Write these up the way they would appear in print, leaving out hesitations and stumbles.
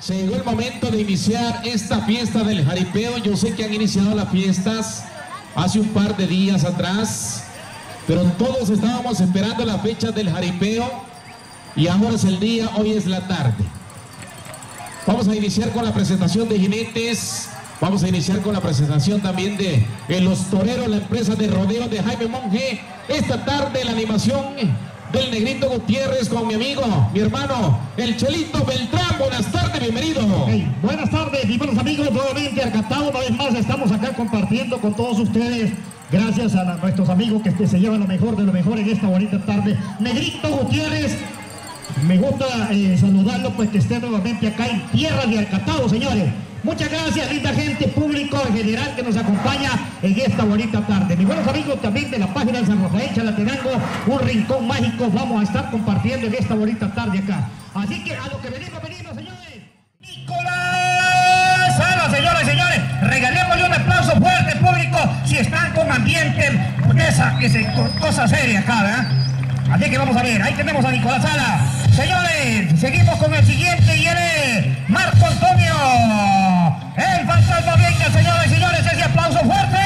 Se llegó el momento de iniciar esta fiesta del jaripeo. Yo sé que han iniciado las fiestas hace un par de días atrás, pero todos estábamos esperando la fecha del jaripeo y ahora es el día, hoy es la tarde. Vamos a iniciar con la presentación de jinetes, vamos a iniciar con la presentación también de los toreros, la empresa de rodeo de Jaime Monje. Esta tarde la animación del Negrito Gutiérrez con mi amigo, mi hermano, el Chelito Beltrán. Buenas tardes, bienvenido. Hey, buenas tardes, mis buenos amigos, nuevamente Arcatao, una vez más estamos acá compartiendo con todos ustedes. Gracias a nuestros amigos que se llevan lo mejor de lo mejor en esta bonita tarde. Negrito Gutiérrez, me gusta saludarlo, pues que esté nuevamente acá en tierra de Arcatao, señores. Muchas gracias, linda gente, público en general que nos acompaña en esta bonita tarde. Mis buenos amigos también de la página de San Rafael Chalatenango, un rincón mágico, vamos a estar compartiendo en esta bonita tarde acá. Así que a lo que venimos, señores. Nicolás Sala, señores y señores, regalémosle un aplauso fuerte, público, si están con ambiente, cosa seria acá, ¿verdad? Así que vamos a ver, ahí tenemos a Nicolás Sala. Señores, seguimos con el siguiente y él es Marco Antonio, el fantasma. Venga, señores y señores, ese aplauso fuerte.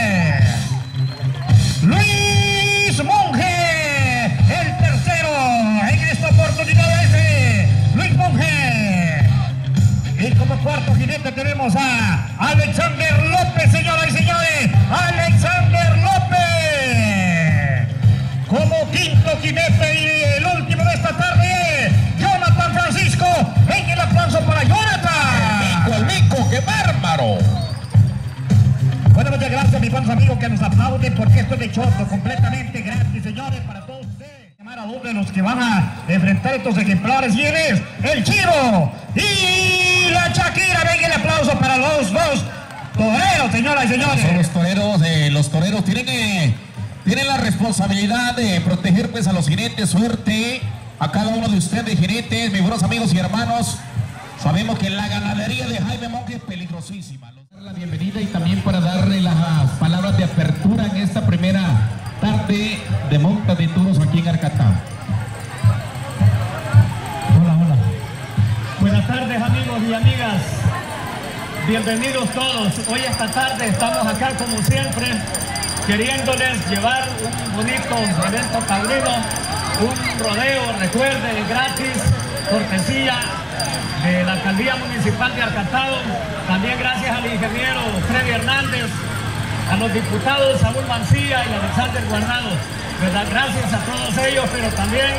Luis Monje, el tercero en esta oportunidad ese, Luis Monje. Y como cuarto jinete tenemos a Alexander López, señoras y señores, Alexander López. Como quinto jinete y el último de esta tarde, Jonathan Francisco. Venga el aplauso para Jonathan. El Mico, qué bárbaro. Bueno, muchas gracias, mis buenos amigos que nos aplauden, porque esto es de choto, completamente gratis, señores, para todos ustedes. Llamar a uno de los que van a enfrentar estos ejemplares, y él es el Chivo y la Shakira. Venga el aplauso para los dos toreros, señoras y señores. Son los toreros tienen la responsabilidad de proteger pues a los jinetes. Suerte a cada uno de ustedes, jinetes, mis buenos amigos y hermanos. Sabemos que la ganadería de Jaime Monje es peligrosísima. La bienvenida y también para darle las palabras de apertura en esta primera tarde de monta de toros aquí en Arcatao. Hola. Buenas tardes, amigos y amigas. Bienvenidos todos. Hoy esta tarde estamos acá como siempre, queriéndoles llevar un bonito evento taurino, un rodeo, recuerden, gratis, cortesía de la Alcaldía Municipal de Arcatao. También gracias al ingeniero Freddy Hernández, a los diputados Saúl Mancilla y Alexander Guardado, ¿verdad? Gracias a todos ellos, pero también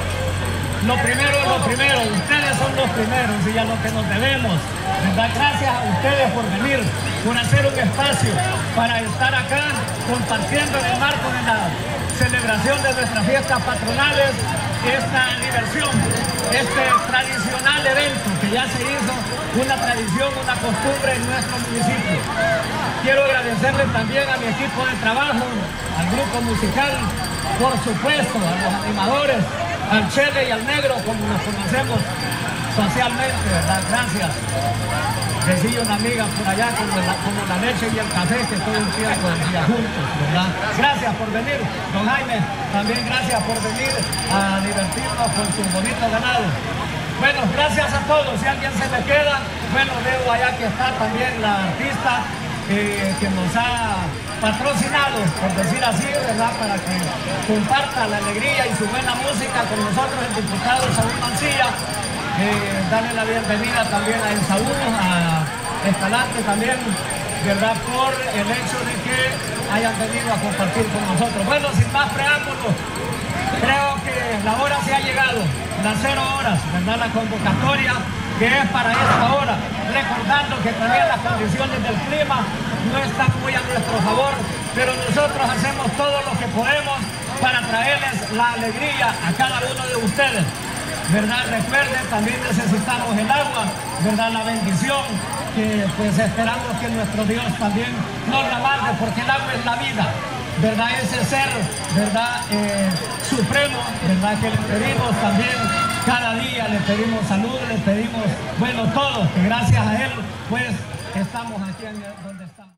lo primero, ustedes son los primeros y a lo que nos debemos, ¿verdad? Gracias a ustedes por venir, por hacer un espacio para estar acá compartiendo en el marco de la celebración de nuestras fiestas patronales, esta diversión, este tradicional evento que ya se hizo una tradición, una costumbre en nuestro municipio. Quiero agradecerle también a mi equipo de trabajo, al grupo musical, por supuesto, a los animadores, al Chele y al Negro, como nos conocemos socialmente, ¿verdad? Gracias. Decía una amiga por allá, como la leche y el café, que todo el tiempo decía juntos, ¿verdad? Gracias por venir, don Jaime. También gracias por venir a divertirnos con su bonito ganado. Bueno, gracias a todos. Si alguien se me queda, bueno, veo allá que está también la artista que nos ha patrocinado, por decir así, ¿verdad? Para que comparta la alegría y su buena música con nosotros, el diputado Saúl Mancilla. Darle la bienvenida también a Saúl, a Escalante también, ¿verdad? Por el hecho de que hayan venido a compartir con nosotros. Bueno, sin más preámbulos, creo que la hora se ha llegado, las 0 horas, ¿verdad? La convocatoria que es para esta hora, recordando que también las condiciones del clima no están muy a nuestro favor, pero nosotros hacemos todo lo que podemos para traerles la alegría a cada uno de ustedes, ¿verdad? Recuerden, también necesitamos el agua, ¿verdad? La bendición, que pues esperamos que nuestro Dios también nos la mande, porque el agua es la vida, ¿verdad? Ese ser, ¿verdad? Supremo, ¿verdad? Que le pedimos también cada día, le pedimos salud, le pedimos, bueno, todo, que gracias a Él, pues, estamos aquí donde estamos.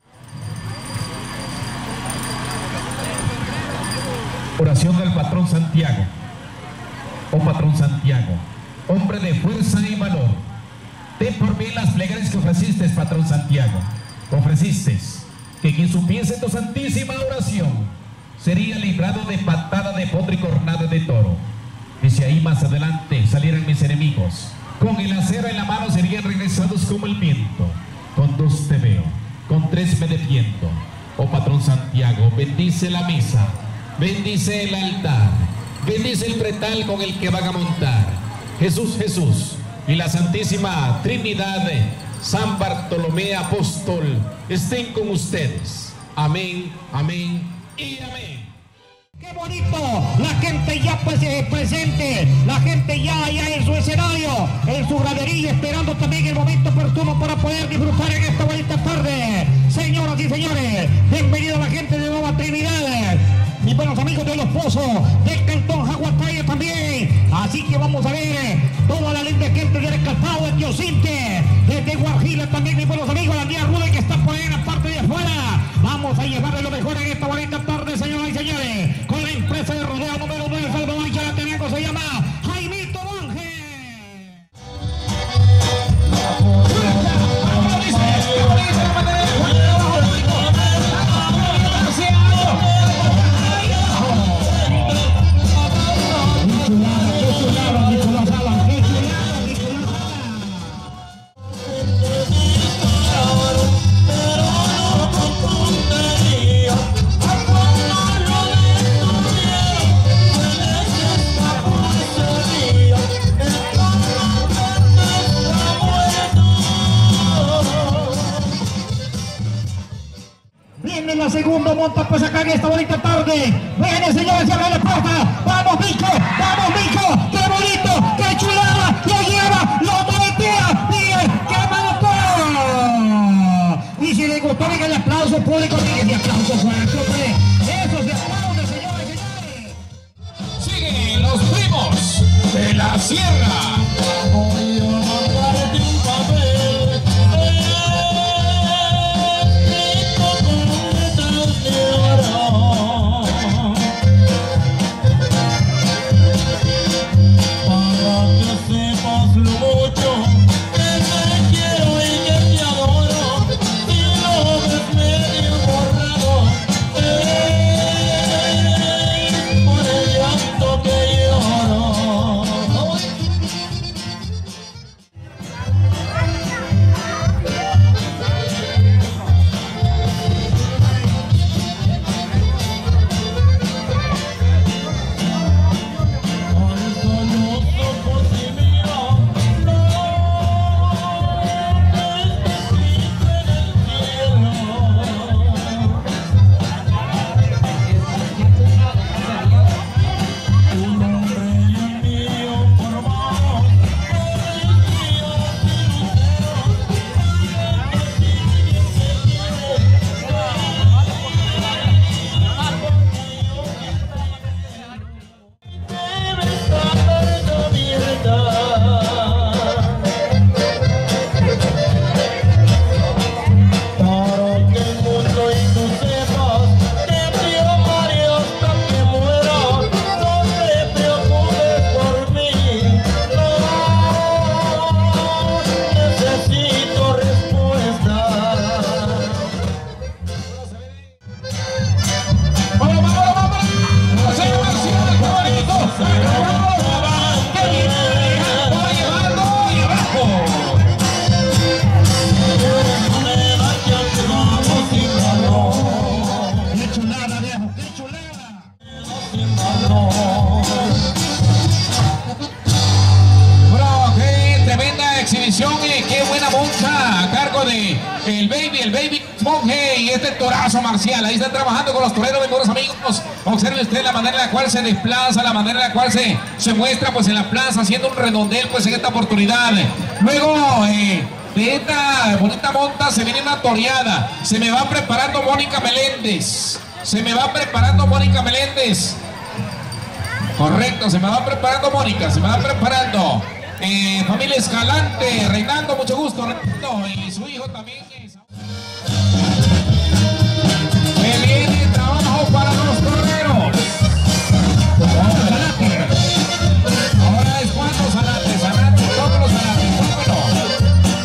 Oración del patrón Santiago. Oh patrón Santiago, hombre de fuerza y valor, ten por bien las plegarias que ofreciste, patrón Santiago. Ofreciste que quien supiese tu santísima oración sería librado de patada de potro y cornada de toro. Y si ahí más adelante salieran mis enemigos, con el acero en la mano serían regresados como el viento. Con dos te veo, con tres me defiendo. Oh patrón Santiago, bendice la misa, bendice el altar, bendice el pretal con el que van a montar. Jesús, Jesús y la Santísima Trinidad, San Bartolomé Apóstol, estén con ustedes. Amén, amén y amén. ¡Qué bonito! La gente ya presente, la gente ya en su escenario, en su gradería, esperando también el momento oportuno para poder disfrutar en esta bonita tarde. Señoras y señores, bienvenido a la gente de Nueva Trinidad, mis buenos amigos de Los Pozos, del Cantón Jaguataya también. Así que vamos a ver toda la linda gente del Calzado de Teocinte, desde Guajira también, mis buenos amigos, la Día Rude que está por ahí en la parte de afuera. Vamos a llevarle lo mejor en esta bonita tarde, señoras y señores, con la empresa de rodeo número 9 de Salvador, ya la tenemos, se llama Jaimito Monge. Viene la segunda monta pues acá en esta bonita tarde. Viene, señores, se abre la puerta. ¡Vamos, Mico! ¡Vamos, Mico! ¡Qué bonito! ¡Qué chulada! ¡Lo lleva! ¡Lo toletea! ¡Miren! ¡Qué bonito! Y si le gustó, venga el aplauso público. Miren, el aplauso fuerte, hombre. Eso se aplaude, señores y señores. Siguen los primos de la sierra. Voy a mandarte un papel. Qué buena monta a cargo de el baby Monje y este torazo marcial. Ahí están trabajando con los toreros, mis buenos amigos. Observe usted la manera en la cual se desplaza, la manera en la cual se muestra pues en la plaza, haciendo un redondel pues en esta oportunidad. Luego de esta bonita monta se viene una toreada. Se me va preparando Mónica Meléndez. Correcto, se me va preparando Mónica, se me va preparando. Familia Escalante, Reinaldo, mucho gusto, Reinaldo, y su hijo también. Me viene trabajo para los toreros. Ahora es cuando Zanates, todos los Zanates, vámonos.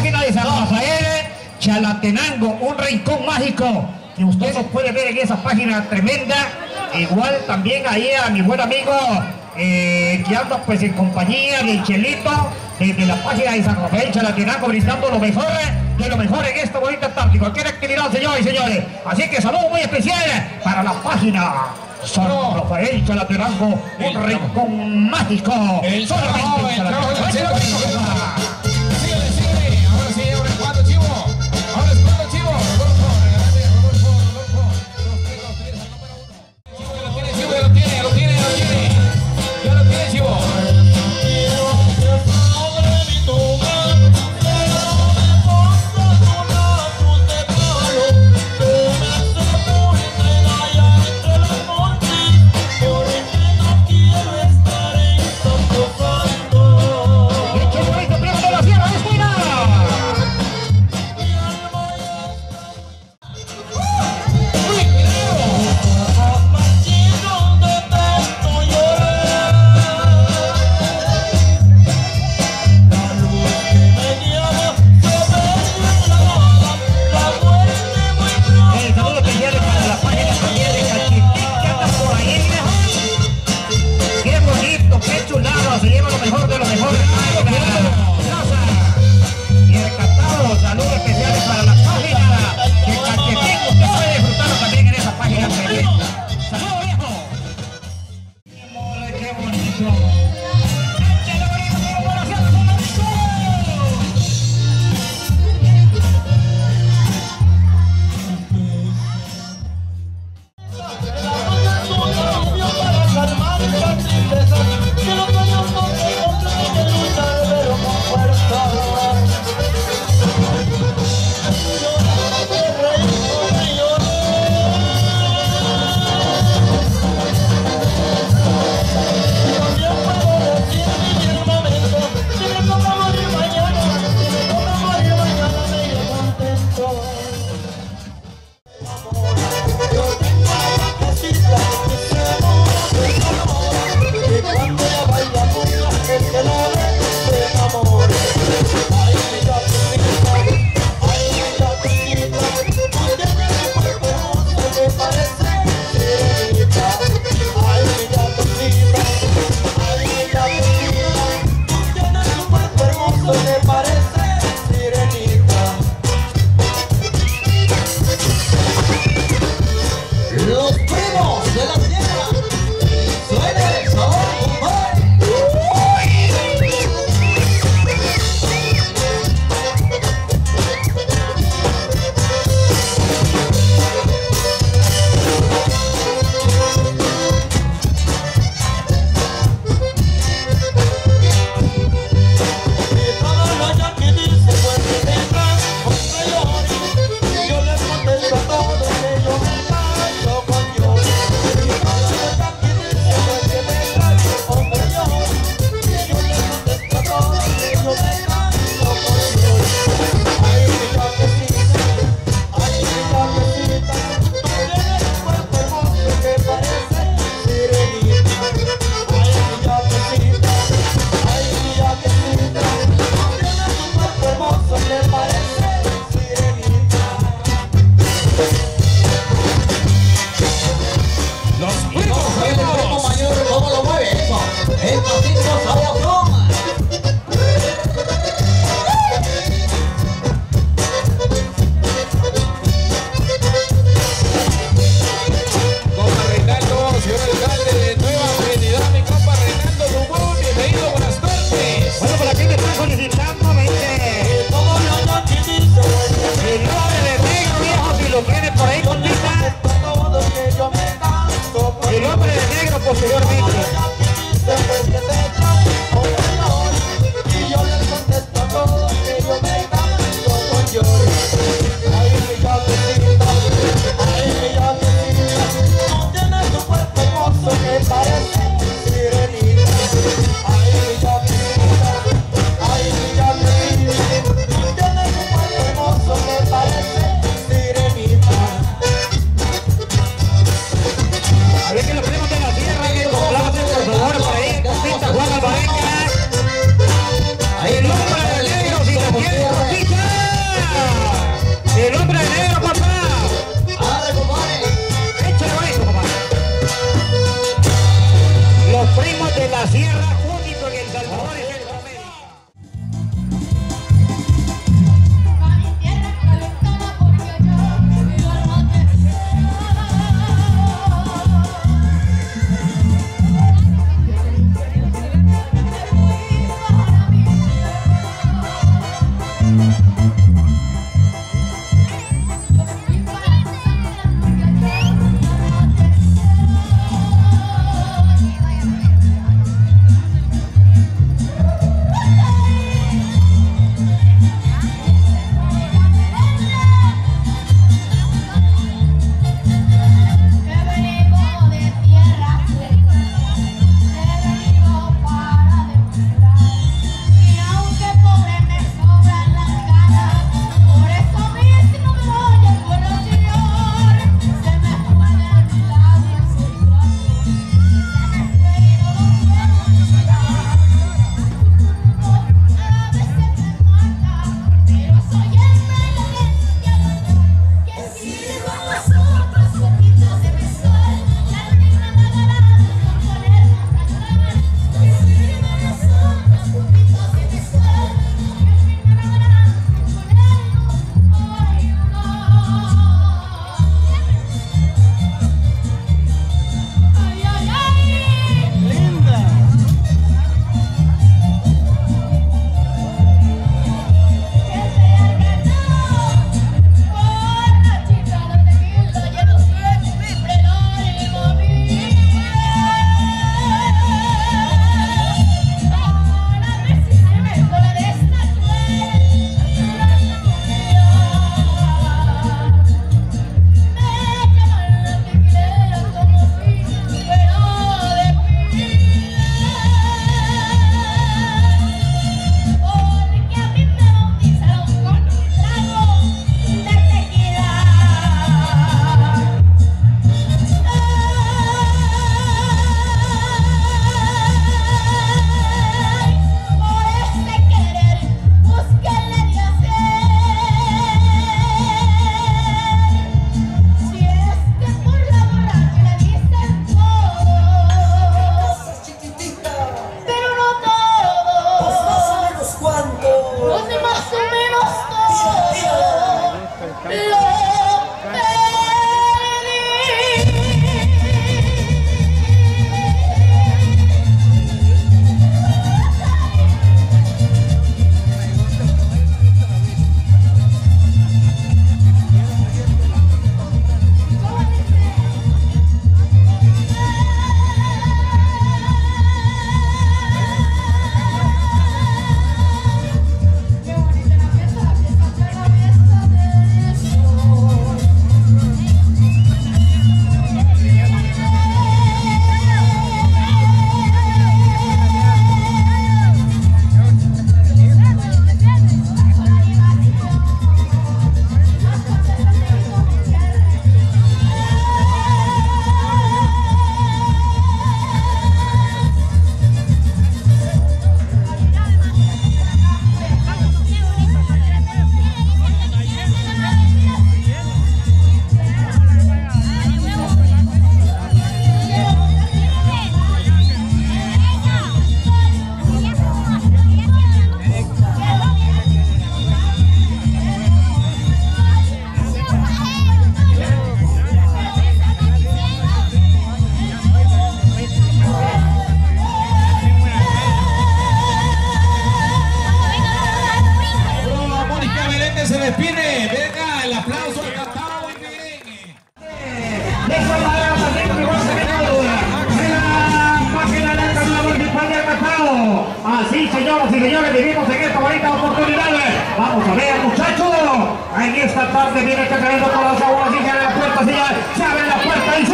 página de San Rafael, Chalatenango, un rincón mágico que usted nos puede ver en esa página tremenda. Igual también ahí a mi buen amigo que anda pues en compañía del Chelito, desde la página de San Rafael, Chalatenango, brindando lo mejor de lo mejor en esta bonita tarde. Cualquier actividad, señores y señores. Así que saludo muy especial para la página San Rafael, Chalatenango, un rincón mágico. Solamente en Chalatenango. Síguele. Ahora sí, ahora es cuando, Chivo. Ahora es cuando, Chivo. Rodolfo. Chivo, ya lo tiene, Chivo, ya lo tiene. Ya lo tiene, Chivo. De hecho, Así, señoras y señores, vivimos en esta bonita oportunidad. Vamos a ver, muchachos. En esta tarde viene caminando por las aguas y se abre la puerta, se abre la puerta y se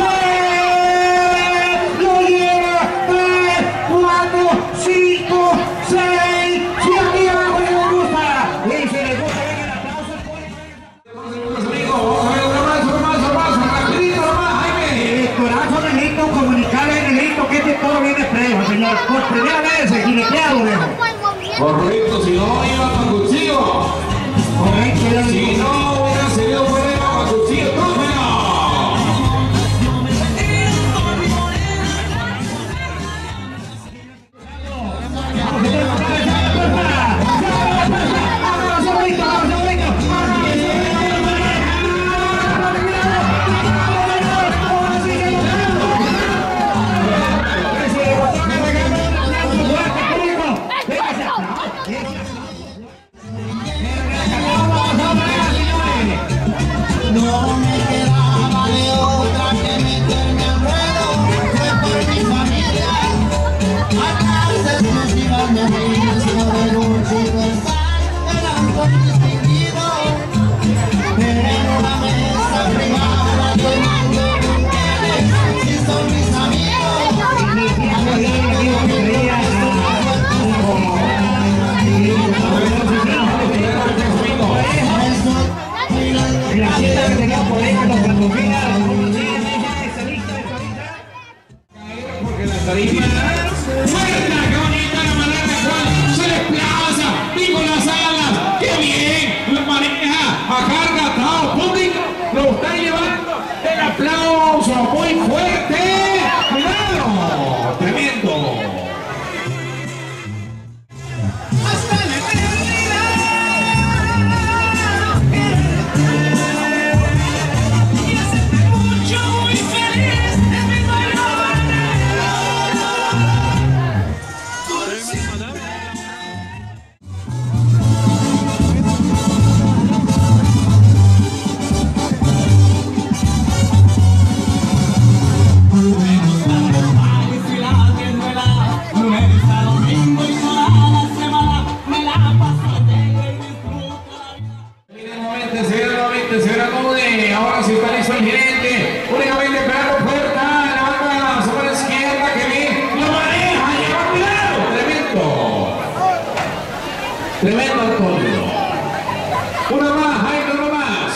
lo lleva 3, 4, 5, 6. Si aquí abajo le gusta. Y si les gusta, venga el aplauso. Vamos a ver una más, rapidito nomás, Jaime. Corazón, Nelito, comunicarle, Nelito, que este toro viene fresco, señor. Por primera vez, jineteado, viejo. Correcto, si no iba para cuchillo. Correcto, Si no hubiera seguido fuera para cuchillo, trófeo. Ahora sí está listo el gerente, únicamente esperando puerta, la banda sobre la izquierda que bien lo maneja, lleva cuidado, tremendo Antonio. Una más, Jaime, una más.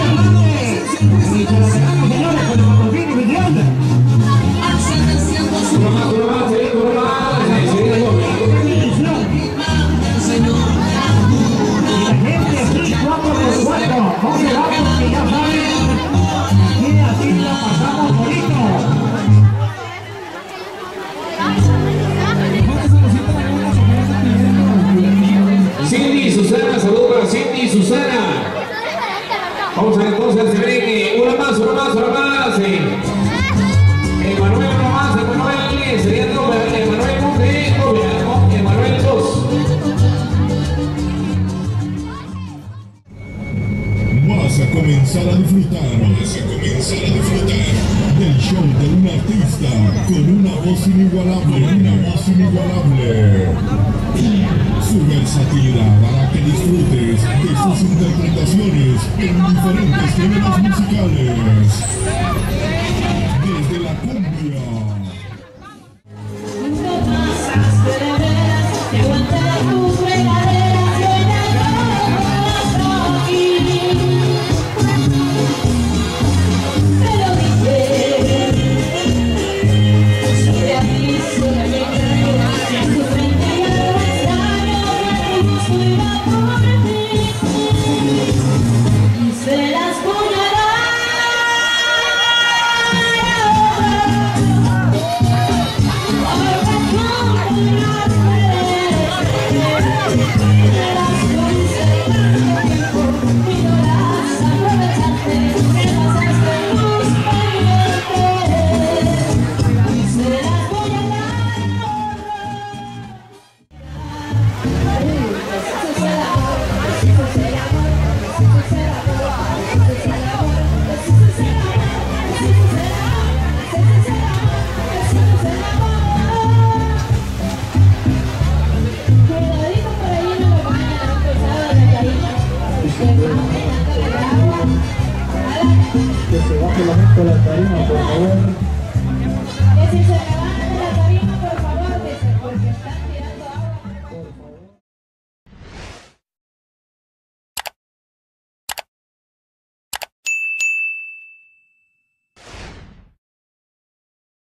Al 700 entonces se viene una más, sí. Emanuel nomás, Emanuel, sería Emanuel Monte, Emanuel 2. Vas a comenzar a disfrutar del show de un artista con una voz inigualable, Su versatilidad hará que disfrutes de sus interpretaciones en diferentes géneros musicales. Desde la cumbia, que se baje la gente a la tarima, por favor.